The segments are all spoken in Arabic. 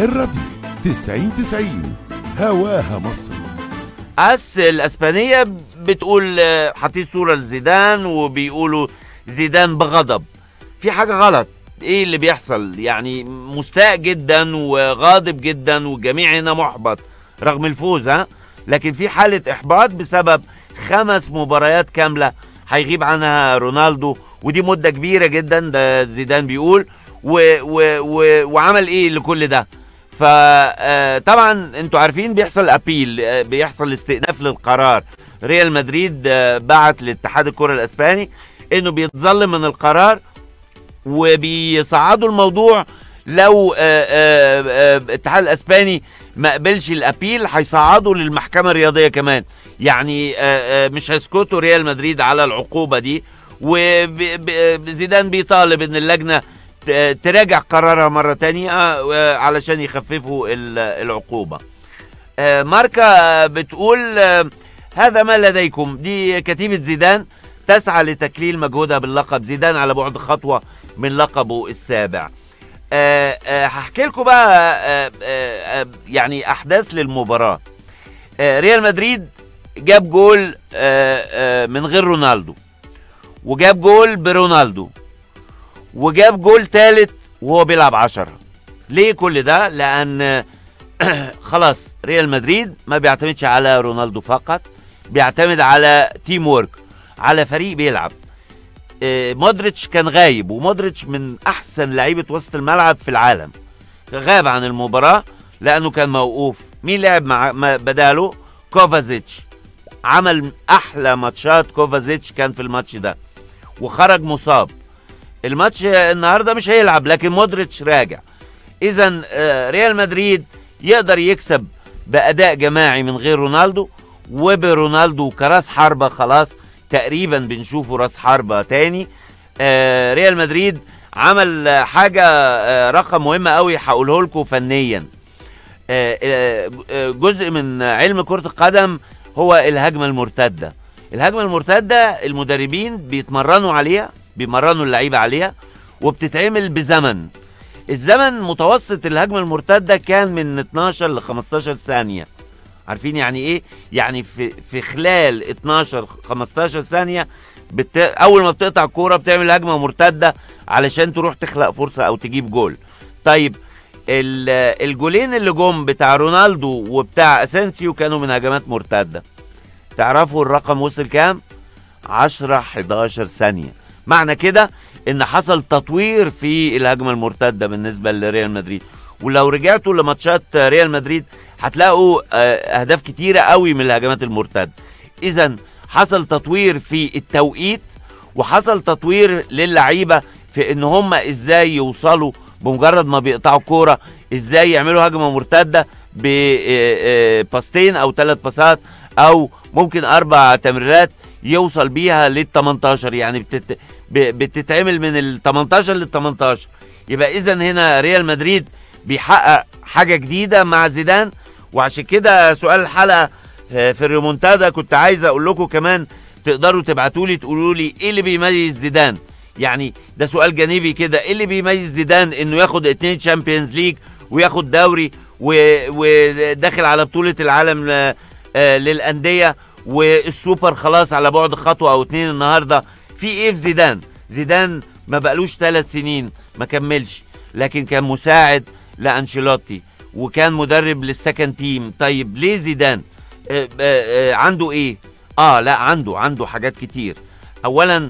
الراديو 90 هواها مصر. الاسبانيه بتقول حاطين صوره لزيدان وبيقولوا زيدان بغضب. في حاجه غلط. ايه اللي بيحصل؟ يعني مستاء جدا وغاضب جدا والجميع هنا محبط رغم الفوز، لكن في حاله احباط بسبب 5 مباريات كامله هيغيب عنها رونالدو، ودي مده كبيره جدا ده زيدان بيقول. وعمل ايه لكل ده؟ فطبعا انتوا عارفين بيحصل ابيل، بيحصل استئناف للقرار. ريال مدريد بعت لاتحاد الكره الاسباني انه بيتظلم من القرار وبيصعدوا الموضوع. لو الاتحاد الاسباني ما قبلش الابيل هيصعدوا للمحكمه الرياضيه كمان، يعني مش هيسكتوا ريال مدريد على العقوبه دي. وزيدان بيطالب ان اللجنه تراجع قرارها مرة تانية علشان يخففوا العقوبة. ماركا بتقول هذا ما لديكم. دي كتيبة زيدان تسعى لتكليل مجهودها باللقب. زيدان على بعد خطوة من لقبه السابع. هحكي لكم بقى يعني أحداث للمباراة. ريال مدريد جاب جول من غير رونالدو، وجاب جول برونالدو، وجاب جول ثالث وهو بيلعب 10. ليه كل ده؟ لأن خلاص ريال مدريد ما بيعتمدش على رونالدو فقط، بيعتمد على تيم وورك، على فريق بيلعب. مودريتش كان غايب، ومودريتش من أحسن لعيبة وسط الملعب في العالم، غاب عن المباراة لأنه كان موقوف. مين لعب مع بداله؟ كوفازيتش. عمل أحلى ماتشات كوفازيتش كان في الماتش ده، وخرج مصاب. الماتش النهارده مش هيلعب، لكن مودريتش راجع. اذا ريال مدريد يقدر يكسب باداء جماعي من غير رونالدو، وبرونالدو كراس حربه خلاص تقريبا بنشوفه راس حربه تاني. ريال مدريد عمل حاجه رقم مهمه قوي هقوله لكم فنيا. جزء من علم كره القدم هو الهجمه المرتده. الهجمه المرتده المدربين بيتمرنوا عليها، بيمرنوا اللعيبه عليها، وبتتعمل بزمن. الزمن متوسط الهجمه المرتده كان من 12 ل 15 ثانيه. عارفين يعني ايه؟ يعني في خلال 12 15 ثانيه اول ما بتقطع الكوره بتعمل هجمه مرتده علشان تروح تخلق فرصه او تجيب جول. طيب الجولين اللي جم بتاع رونالدو وبتاع اسينسيو كانوا من هجمات مرتده. تعرفوا الرقم وصل كام؟ 10 11 ثانيه. معنى كده ان حصل تطوير في الهجمه المرتده بالنسبه لريال مدريد. ولو رجعتوا لماتشات ريال مدريد هتلاقوا اهداف كتيره قوي من الهجمات المرتده. اذا حصل تطوير في التوقيت، وحصل تطوير للعيبه في ان هم ازاي يوصلوا بمجرد ما بيقطعوا كوره، ازاي يعملوا هجمه مرتده بباستين او 3 باصات او ممكن 4 تمريرات يوصل بيها لل18. يعني بتتعمل من ال18 لل18. يبقى اذا هنا ريال مدريد بيحقق حاجه جديده مع زيدان. وعشان كده سؤال الحلقه في الريمونتادا كنت عايز اقول لكم كمان تقدروا تبعتوا لي تقولوا لي ايه اللي بيميز زيدان. يعني ده سؤال جانبي كده، ايه اللي بيميز زيدان انه ياخد 2 تشامبيونز ليج وياخد دوري وداخل على بطوله العالم للانديه والسوبر خلاص على بعد خطوه او 2 النهارده. في ايه في زيدان؟ زيدان ما بقالوش 3 سنين، ما كملش، لكن كان مساعد لانشيلوتي وكان مدرب للسكند تيم. طيب ليه زيدان؟ عنده ايه؟ لا عنده حاجات كتير. اولا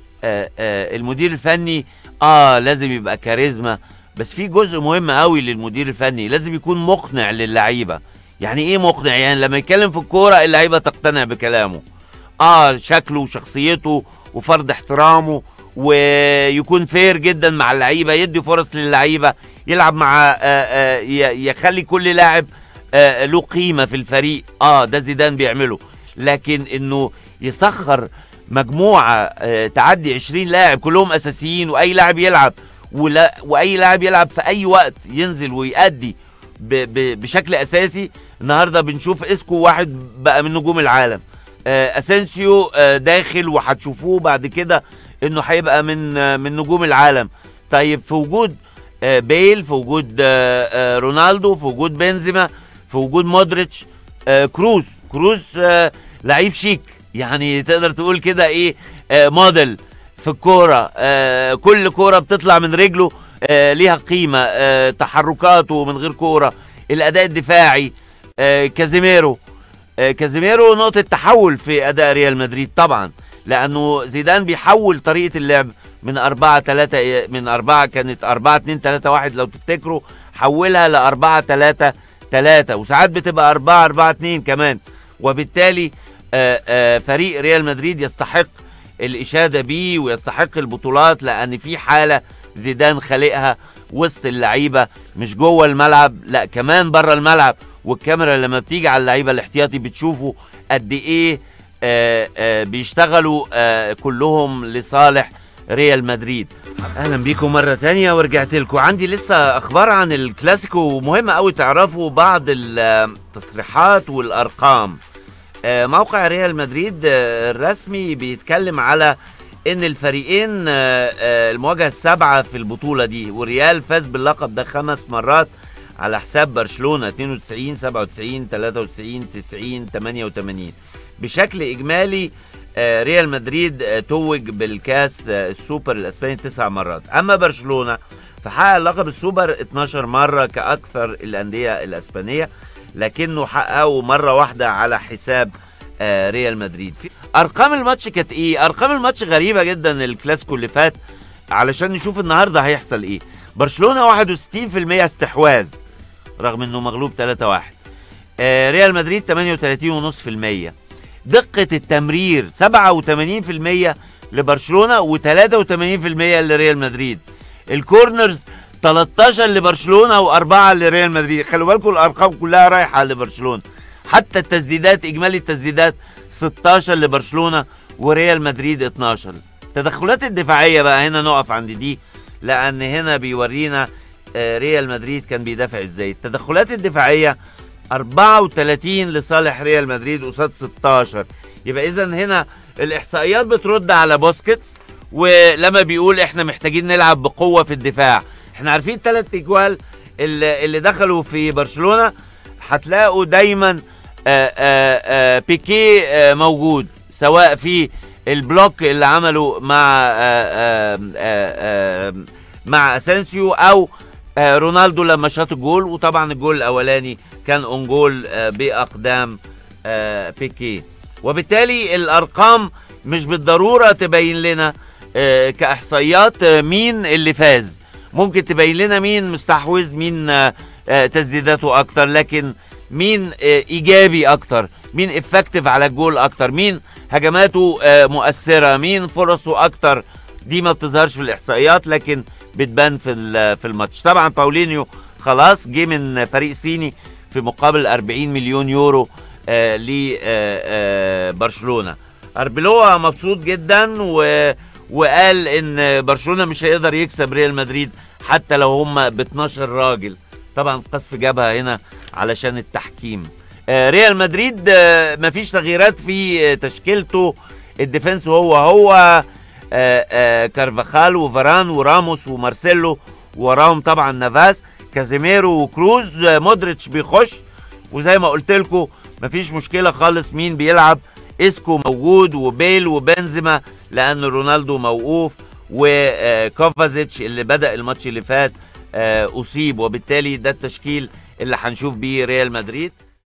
المدير الفني لازم يبقى كاريزما، بس في جزء مهم قوي للمدير الفني، لازم يكون مقنع للعيبه. يعني ايه مقنع؟ يعني لما يتكلم في الكوره اللعيبه تقتنع بكلامه. شكله وشخصيته وفرض احترامه، ويكون فير جدا مع اللعيبه، يدي فرص للعيبه، يلعب مع يخلي كل لاعب له قيمه في الفريق. ده زيدان بيعمله. لكن انه يسخر مجموعه تعدي 20 لاعب كلهم اساسيين، واي لاعب يلعب واي لاعب يلعب في اي وقت ينزل ويأدي بشكل اساسي. النهارده بنشوف اسكو واحد بقى من نجوم العالم، اسينسيو داخل وهتشوفوه بعد كده انه هيبقى من نجوم العالم. طيب في وجود بيل، في وجود رونالدو، في وجود بنزيما، في وجود مودريتش، كروز لعيب شيك، يعني تقدر تقول كده ايه، موديل في الكوره. كل كوره بتطلع من رجله ليها قيمه، تحركاته من غير كوره، الاداء الدفاعي. كازيميرو نقطه تحول في اداء ريال مدريد طبعا، لانه زيدان بيحول طريقه اللعب من 4-3، من 4 كانت 4-2-3-1 لو تفتكروا، حولها ل 4-3-3، وساعات بتبقى 4-4-2 كمان. وبالتالي فريق ريال مدريد يستحق الإشادة بيه ويستحق البطولات، لأن في حالة زيدان خالقها وسط اللعيبة، مش جوه الملعب، لا كمان بره الملعب. والكاميرا لما بتيجي على اللعيبة الاحتياطي بتشوفوا قد ايه بيشتغلوا كلهم لصالح ريال مدريد. اهلا بيكم مرة تانية ورجعت لكم. عندي لسه اخبار عن الكلاسيكو، مهمة قوي تعرفوا بعض التصريحات والارقام. موقع ريال مدريد الرسمي بيتكلم على ان الفريقين المواجهة السابعة في البطولة دي، وريال فاز باللقب ده 5 مرات على حساب برشلونة، 92 97 93 90 88. بشكل اجمالي ريال مدريد توج بالكاس السوبر الاسباني 9 مرات. اما برشلونة فحقق لقب السوبر 12 مرة كاكثر الاندية الاسبانية، لكنه حققه مرة واحدة على حساب ريال مدريد. ارقام الماتش كانت ايه؟ ارقام الماتش غريبة جدا الكلاسيكو اللي فات، علشان نشوف النهاردة هيحصل ايه. برشلونة 61% استحواذ رغم انه مغلوب 3-1. ريال مدريد 38.5%. دقة التمرير 87% لبرشلونة و83% لريال مدريد. الكورنرز 13 لبرشلونة و4 لريال مدريد. خلوا بالكم الارقام كلها رايحة لبرشلونة. حتى التسديدات، اجمالي التسديدات 16 لبرشلونة وريال مدريد 12. التدخلات الدفاعية بقى هنا نقف عند دي، لان هنا بيورينا ريال مدريد كان بيدافع ازاي. التدخلات الدفاعية 34 لصالح ريال مدريد قصاد 16. يبقى اذا هنا الاحصائيات بترد على بوسكيتس، ولما بيقول احنا محتاجين نلعب بقوة في الدفاع. احنا عارفين 3 اجوال اللي دخلوا في برشلونة، هتلاقوا دايما بيكي موجود، سواء في البلوك اللي عمله مع اسينسيو، او رونالدو لما شاط الجول. وطبعا الجول الاولاني كان اون جول باقدام بيكي. وبالتالي الارقام مش بالضروره تبين لنا كاحصائيات مين اللي فاز، ممكن تبين لنا مين مستحوذ، مين تسديداته اكتر، لكن مين ايجابي اكتر، مين افكتيف على الجول اكتر، مين هجماته مؤثره، مين فرصه اكتر، دي ما بتظهرش في الاحصائيات لكن بتبان في الماتش. طبعا باولينيو خلاص جه من فريق صيني في مقابل 40 مليون يورو لبرشلونه. اربيلوا مبسوط جدا وقال ان برشلونه مش هيقدر يكسب ريال مدريد حتى لو هم ب 12 راجل. طبعا قصف جابها هنا علشان التحكيم. ريال مدريد مفيش تغييرات في تشكيلته. الديفنس هو كارفاخال وفاران وراموس ومارسيلو، وراهم طبعا نافاس، كازيميرو وكروز. مودريتش بيخش، وزي ما قلت لكم مفيش مشكله خالص مين بيلعب. اسكو موجود وبيل وبنزيما لان رونالدو موقوف، وكوفازيتش اللي بدأ الماتش اللي فات اصيب، وبالتالي ده التشكيل اللي هنشوف بيه ريال مدريد.